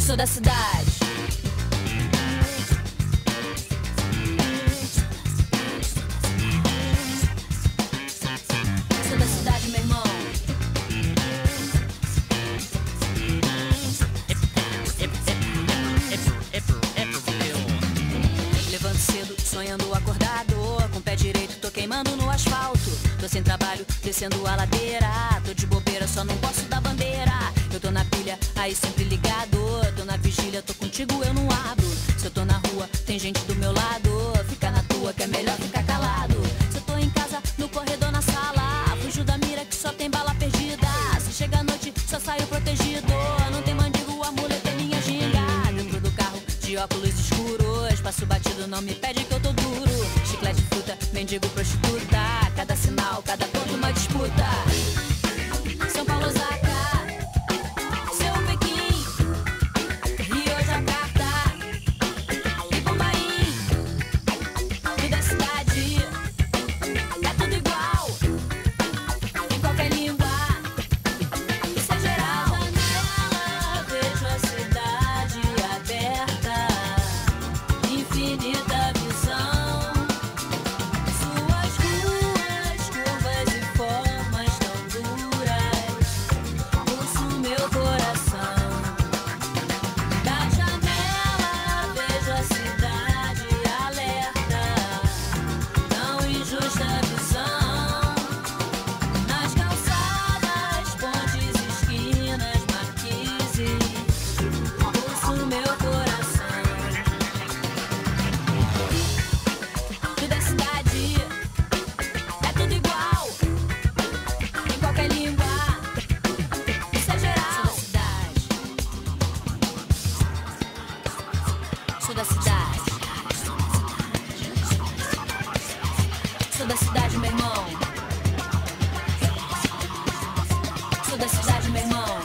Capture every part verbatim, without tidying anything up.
Sou da cidade. Sou da cidade, meu irmão. Levanto cedo, sonhando acordado. Com o pé direito tô queimando no asfalto. Tô sem trabalho, descendo a ladeira. Tô de bobeira, só não posso dar bandeira. Eu tô na pilha, aí sempre ligado. Tô na vigília, tô contigo, eu não abro. Se eu tô na rua, tem gente do meu lado. Fica na tua, que é melhor ficar calado. Se eu tô em casa, no corredor, na sala, fujo da mira que só tem bala perdida. Se chega a noite, só saio protegido. Não tem mandigo, a muleta é minha ginga. Dentro do carro, de óculos escuros, passo batido, não me pede que eu tô duro. Chiclete, fruta, mendigo, prostituta. Cada sinal, cada ponto, uma disputa. São Paulo, Osaka, Seu Pequim, Rio, Jakarta e Bombaim. Tudo é cidade, é tudo igual, em qualquer língua. Isso é geral. Na janela vejo a cidade aberta, infinita visão. Suas ruas, curvas e formas tão duras, pulso meu coração. Da janela vejo a cidade alerta, tão injusta visão. Nas calçadas, pontes, esquinas, marquises, pulso meu coração. Tudo é cidade, é tudo igual, em qualquer língua. Isso é geral. Sou da cidade. Sou da cidade, meu irmão. Sou da cidade, meu irmão.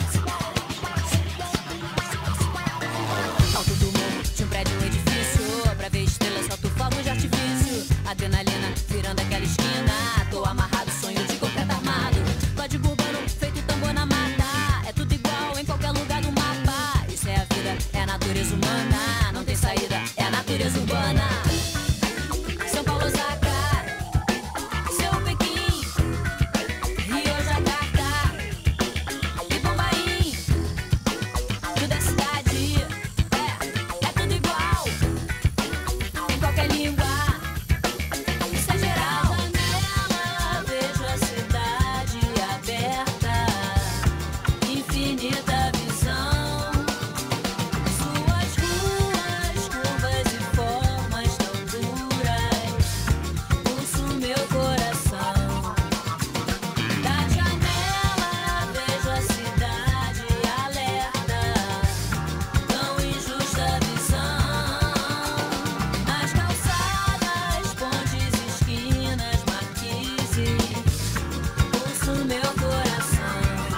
Alto do morro, de um prédio, um edifício. Pra ver estrelas, solto fogos de artifício. Adrenalina, virando aquela esquina. Tô amarrado, sonho de concreto armado. Código urbano, feito tambor na mata. É tudo igual em qualquer lugar do mapa. Isso é a vida, é a natureza humana. Não tem saída, é a natureza urbana. São Paulo, Osaka, Seu Pequim, Rio, Jakarta e Bombaim. Tudo é cidade, é, é tudo igual, em qualquer língua. Isso é geral. Da janela vejo a cidade aberta, infinita visão. Suas ruas, curvas e formas tão duras, pulso meu coração. Da janela vejo a cidade alerta, tão injusta visão. Nas calçadas, pontes, esquinas, marquises, pulso meu coração.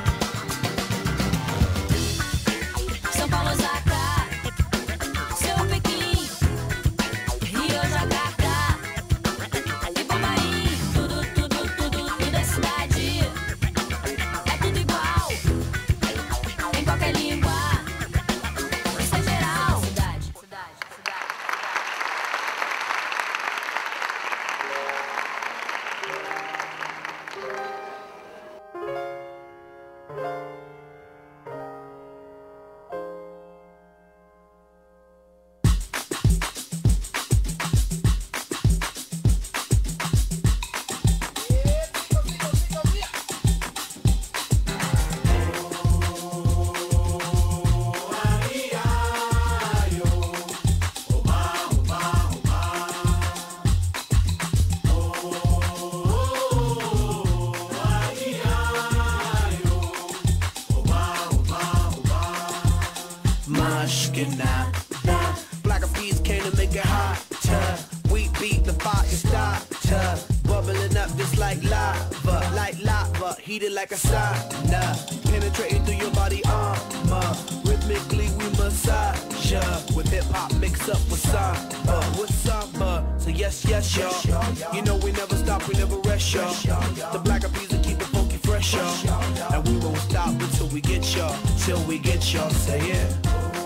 São Paulo, Osaka, Seu Pequim, Rio, Jakarta e Bombaim. Tudo, tudo, tudo, tudo é cidade, é tudo igual, em qualquer língua. Isso é geral. Cidade, cidade, cidade. Mush que nada. Black Eyed Peas came to make it hotter. We beat the fire starter, bubbling up just like lava, like lava, heated like a sauna, penetrating through your body armor. Rhythmically we massage ya, with hip hop mixed up with samba, with samba. So yes, yes, y'all. You know we never stop, we never rest, y'all. The Black Eyed Peas will keep it funky fresh, y'all. And we won't stop until we get y'all, till we get y'all. Say it.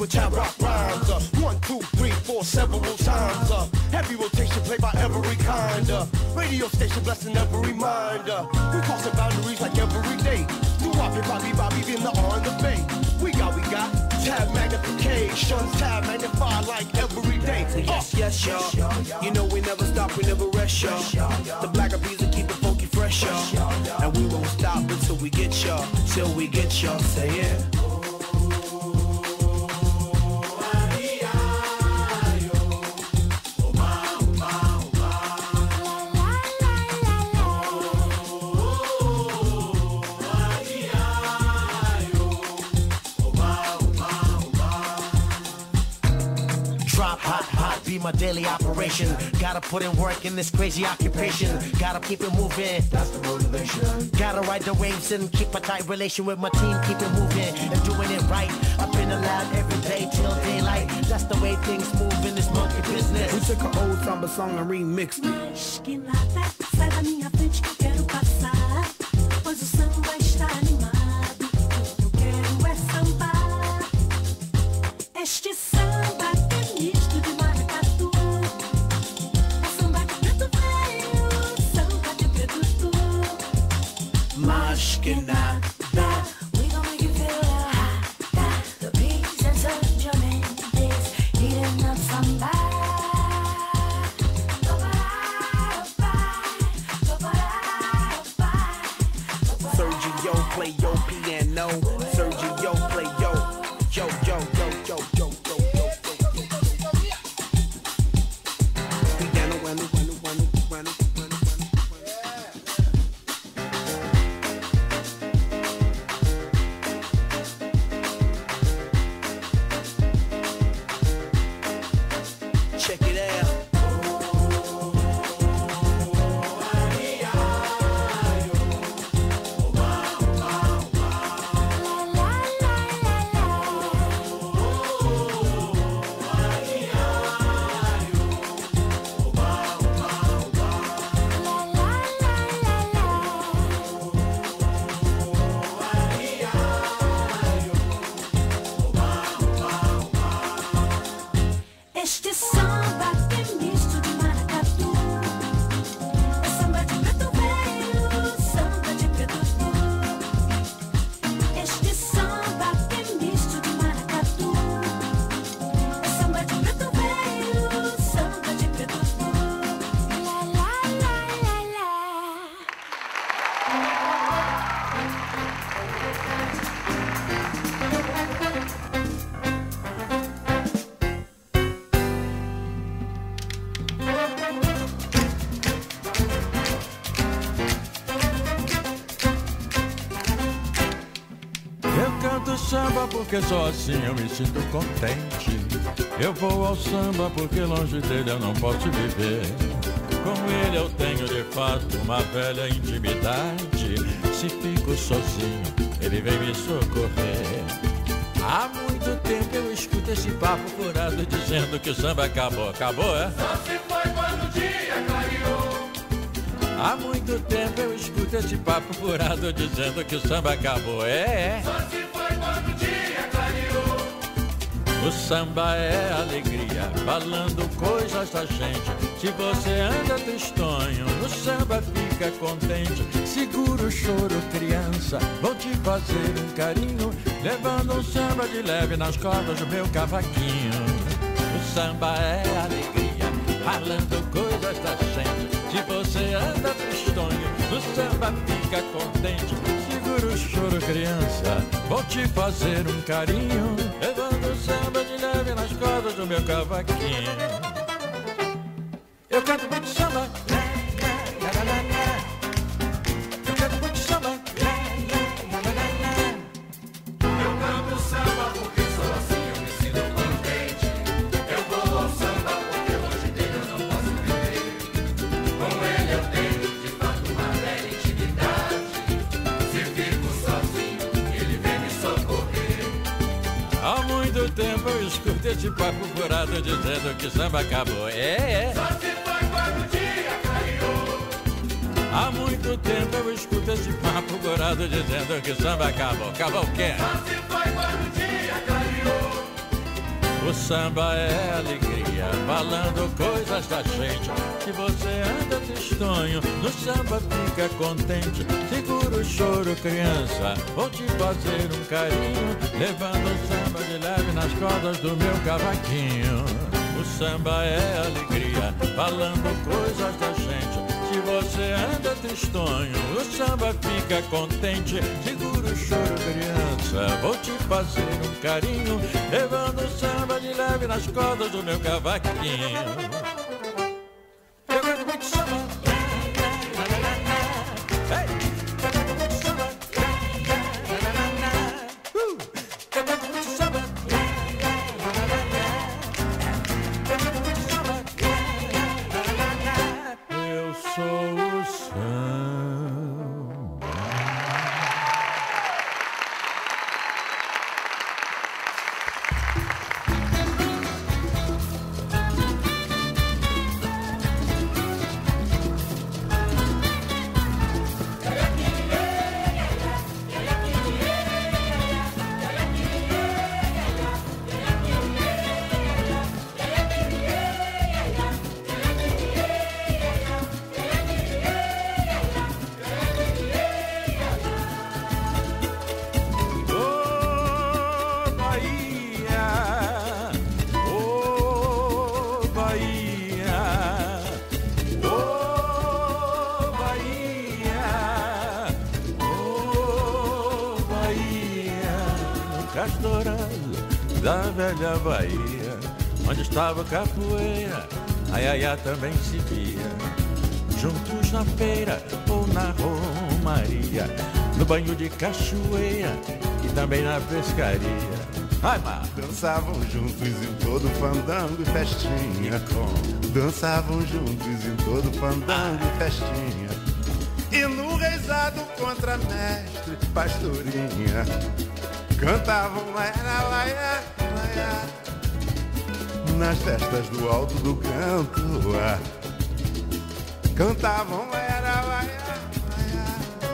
with tab rock rhymes. Uh, one, two, three, four, several times. Uh, heavy rotation played by every kind. Uh, radio station blessing every mind. Uh, we crossing boundaries like every day. Do Bobby, Bobby, Bobby in the R and the Bay. We got, we got tab magnification, tab magnified like every day. Uh, yes, yes, y'all. You know we never stop, we never rest, y'all. The Black Eyed Peas will keep it funky fresh, y'all. And we won't stop until we get y'all, till we get y'all. Say yeah. My daily operation. Gotta put in work in this crazy occupation. Gotta keep it moving. That's the motivation. Gotta ride the waves and keep a tight relation with my team. Keep it moving and doing it right. Up in the lab every day till daylight. That's the way things move in this monkey business. We took an old samba song and remixed it. Mas que nada, sai da minha frente que eu quero passar. Pois o samba está animado. Eu quero é sambar. Este samba é misto de maracatu. É samba de preto velho, samba de preto tu. Mas que nada. We gon' make you feel hot. The beats and such your mendes eating up samba. Sergio play your piano. Sergio play yo, yo, yo, yo, yo, yo, yo, yo, yo. Piano, piano, piano, piano, piano, piano, piano. Check it out. Este samba é misto de maracatu. É samba de preto velho, samba de preto tu. Este samba é misto de maracatu. É samba de preto velho, samba de preto tu. La la la la la. Eu canto samba porque só assim eu me sinto contente. Eu vou ao samba porque longe dele eu não posso viver. Com ele eu tenho de fato uma velha intimidade. Se fico sozinho, ele vem me socorrer. Há muito tempo eu escuto esse papo furado dizendo que o samba acabou. Acabou, é? Só se foi quando o dia clareou. Há muito tempo eu escuto esse papo furado dizendo que o samba acabou. É, é. Só se foi quando o dia clareou. O samba é alegria, falando coisas da gente. Se você anda tristonho, no samba fica contente. Segura o choro, criança, vou te fazer um carinho, levando um samba de leve nas cordas do meu cavaquinho. O samba é alegria, falando coisas da gente. Se você anda tristonho, no samba fica contente. Segura o choro, criança, vou te fazer um carinho, levando o samba de leve nas cordas do meu cavaquinho. Eu canto muito samba, lá, lá, lá, lá, lá. Eu canto muito samba, lá, lá, lá, lá, lá. Eu canto samba porque só assim eu me sinto contente. Eu vou ao samba porque longe dele eu não posso viver. Com ele eu tenho de fato uma velha intimidade. Se fico sozinho, ele vem me socorrer. Há muito tempo eu escuto esse papo furado dizendo que o samba acabou. É, é. Só se foi quando o dia clareou. Há muito tempo eu escuto esse papo furado dizendo que o samba acabou. Acabou o quê? Só se foi quando o dia clareou. O samba é alegria, falando coisas da gente. Se você anda tristonho, no samba fica contente. Segura o choro, criança, vou te fazer um carinho, levando o samba de leve nas cordas do meu cavaquinho. O samba é alegria, falando coisas da gente. Se você anda tristonho, o samba fica contente. Segura o choro, criança, vou te fazer um carinho, levando o samba de leve nas cordas do meu cavaquinho. Eu gosto muito de samba. Da velha Bahia, onde estava capoeira, a iaiá também se via, juntos na feira ou na romaria, no banho de cachoeira e também na pescaria. Ai, mar. Dançavam juntos em todo fandango e festinha. Dançavam juntos em todo fandango e festinha. E no reizado contra mestre pastorinha, cantavam laia, laia, laia, nas festas do alto do canto. Ah. Cantavam laia, laia, laia,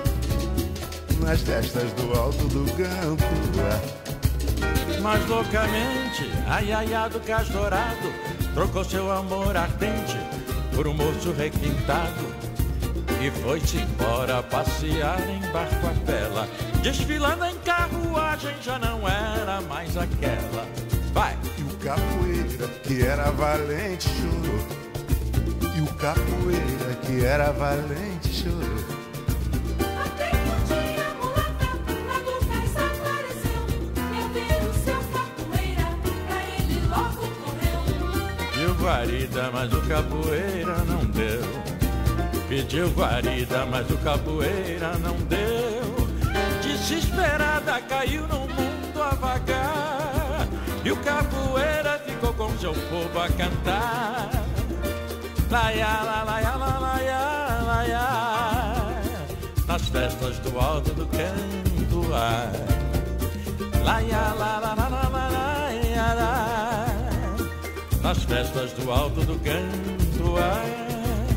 nas festas do alto do canto. Ah. Mas loucamente, a iaiá do Cais Dourado trocou seu amor ardente por um moço requintado e foi-se embora passear em barco à vela. Desfilando em carruagem já não era mais aquela. Vai! E o capoeira que era valente chorou. E o capoeira que era valente chorou. Até que um dia a mulata lá do cais apareceu. Eu vi o seu capoeira, pra ele logo correu. Pediu guarida, mas o capoeira não deu. Pediu guarida, mas o capoeira não deu. Desesperada caiu no mundo a vagar, e o capoeira ficou com seu povo a cantar. Laia, la, laia, la, laia, laia, nas festas do alto do canto. Laia, la, la, la, la, la, laia, la, nas festas do alto do canto.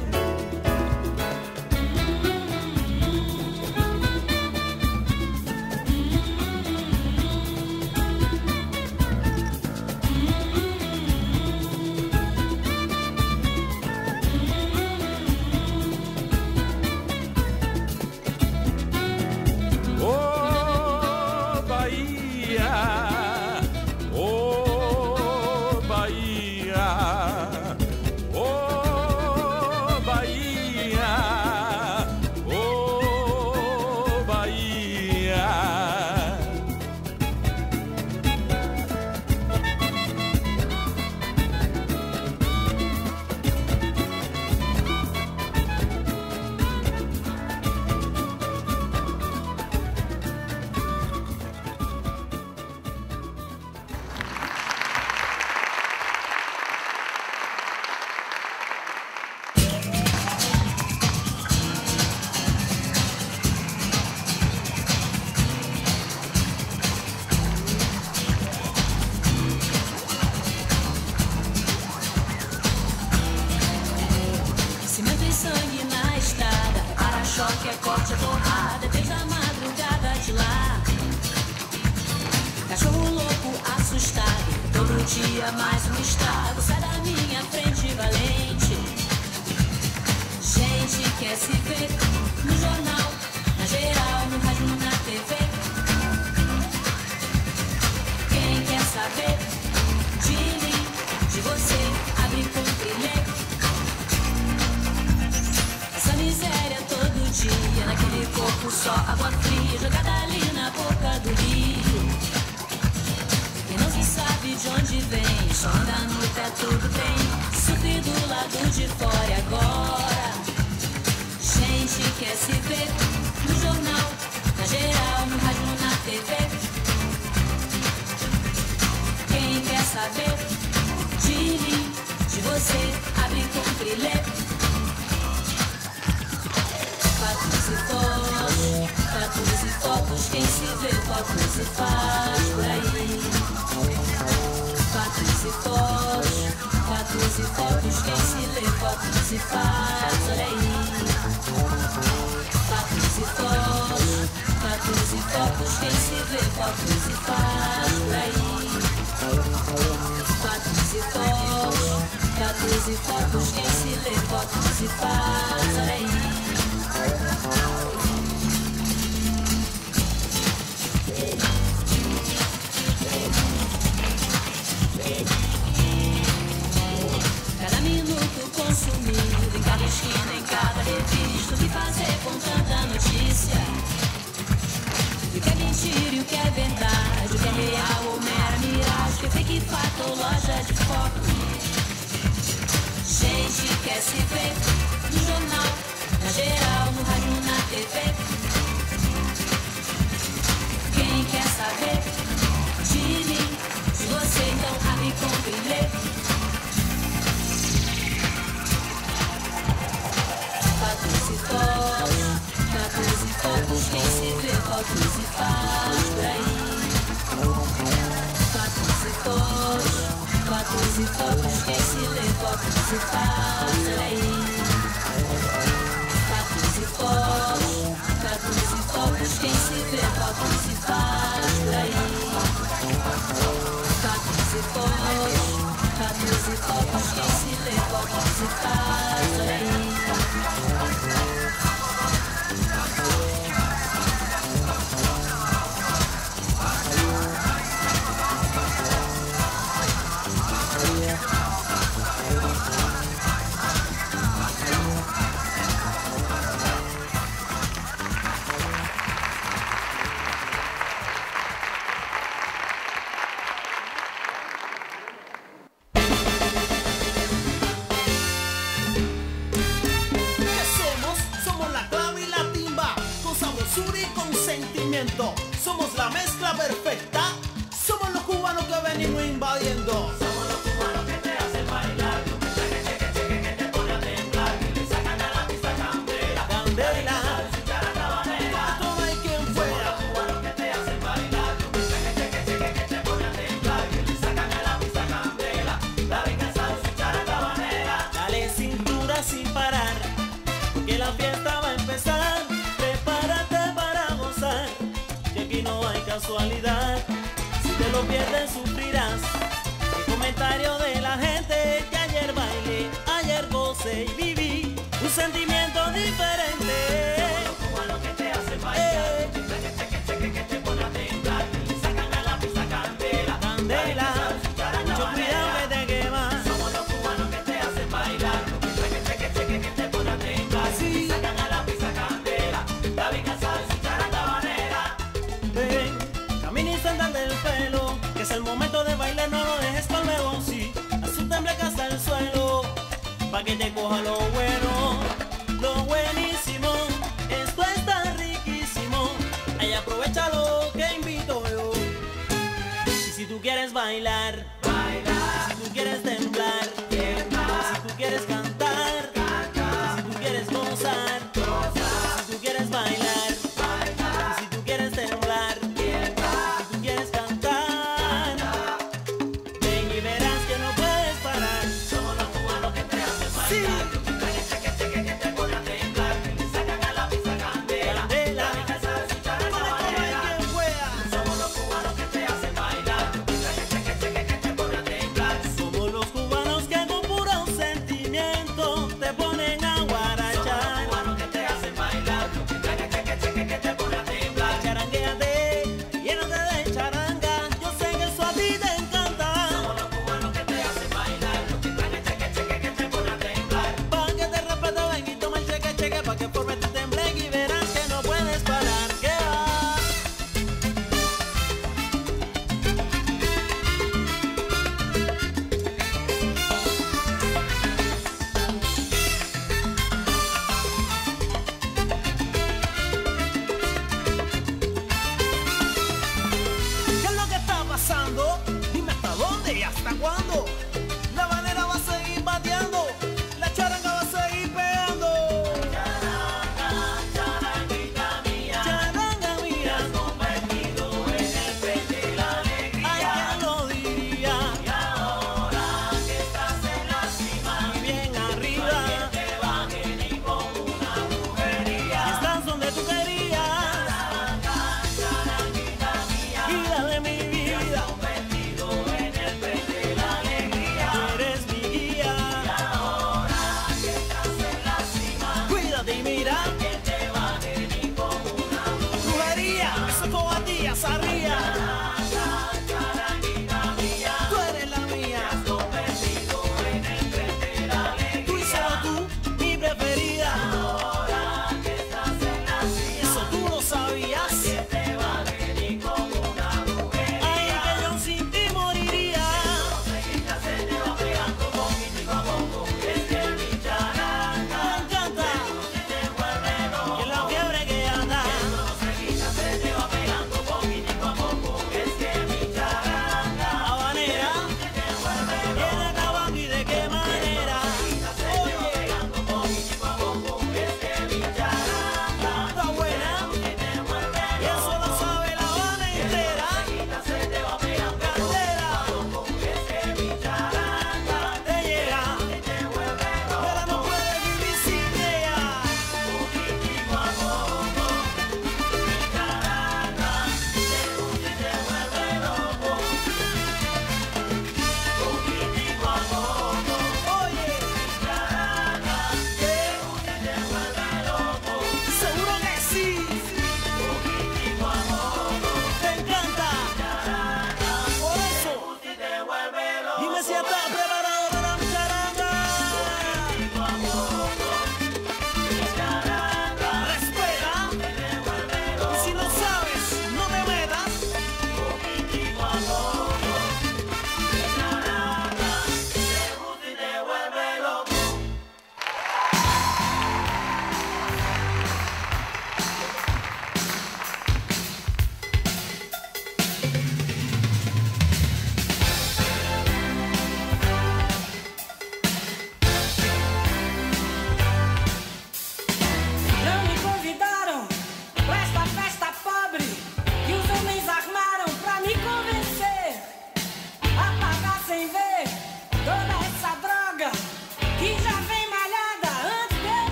choque, é corte, é porrada, desde a madrugada de lá. Cachorro louco, assustado, Todo dia mais um estrago, sai da minha frente valente. Gente quer se ver no jornal, na geral, no rádio, na T V. Quem quer saber de mim, de você, abre, compra e lê. Essa miséria todo dia, naquele corpo só água fria, jogada ali na boca do rio. E não se sabe de onde vem, só anda no pé tudo bem, sofre do lado de fora e agora. Gente quer se ver no jornal, na geral, no rádio, na T V. Quem quer saber de mim, de você, abre, compra e lê. Fatos e fotos, fatos e fotos, quem se vê, fotos e faz por aí. Fatos e fotos, fatos e fotos, quem se lê, fotos e faz, olha aí. Fatos e fotos, fatos e fotos, quem se vê, fotos e faz por aí. Fatos e fotos, fatos e fotos, quem se lê, fotos e faz, olha aí. Cada minuto consumido, em cada esquina, em cada revista, o que fazer com tanta notícia? E o que é mentira e o que é verdade, o que é real ou mera miragem, o que é fake fato ou loja de foto. Gente quer se ver no jornal, na geral, no rádio, na T V. Quem quer saber de mim, de você, então abre, compra e lê. Fatos e fotos, fatos e fotos, quem se vê, fotos e faz por aí. Fatos e fotos, fatos e fotos, quem se lê, fotos e faz por aí. Fatos e fotos, fatos e fotos, quem se vê, fotos e faz por aí. Fatos e fotos, fatos e fotos, quem se lê, fotos e faz por aí. Somos la mezcla perfecta, somos los cubanos que venimos invadiendo. Somos los cubanos que te hacen bailar, que cheque, cheque, cheque, que te pone a temblar, que le sacan a la pista candela, Candela, todo hay quien fuera. Somos los cubanos que te hacen bailar, que cheque, cheque, cheque, que te pone a temblar, que le sacan a la pista candela, la venganza de su charanga banera. dale cintura sin parar, porque la fiesta va a empezar. Prepárate para gozar, que aquí no hay casualidad. Si te lo pierdes sufrirás. El comentario de la gente que ayer bailé, ayer gocé y viví un sentimiento diferente. Somos los cubanos que te hacen bailar, que cheque, cheque, cheque, que te pone a temblar, que le sacan a la pista candela, Candela, mucho cuidado que te quemas. Somos los cubanos que te hacen bailar, que cheque, cheque, cheque, que te pone a temblar, que le sacan a la pista candela, la venganza de su charanga banera. Ven, camina y suéltate el pelo, que es el momento de bailar, no lo dejes para luego, sí. Haz un tembleque hasta el suelo, pa' que te coja lo bueno, lo buenísimo. Esto está riquísimo, ay, aprovecha lo que invito yo. Y si tú quieres bailar, Bailar, si tú quieres temblar, temblar, si tú quieres cantar, cantar, si tú quieres gozar, gozar, si tú quieres bailar, bailar, si tú quieres temblar, temblar, si tú quieres cantar, ven y verás que no puedes parar. somos los cubanos que te hacen Sí. bailar, que cheque, cheque, que te pone a temblar, que le sacan a la pista candela, Candela, la venganza de su charanga como hay banera. quien pueda. Somos los cubanos que te hacen bailar, que cheque, cheque, que te mira que